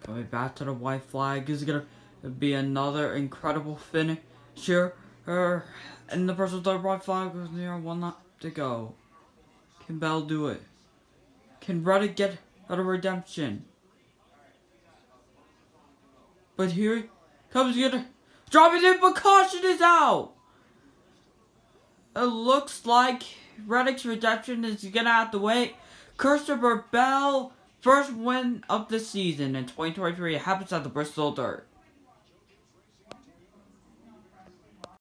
Going back to the white flag is gonna be another incredible finisher. And the Bristol third white flag was near 1 lap to go. Can Bell do it? Can Reddick get out of redemption? But here comes the dropping it, but caution is out. It looks like Reddick's redemption is gonna have to wait. Christopher Bell, first win of the season in 2023. It happens at the Bristol Dirt.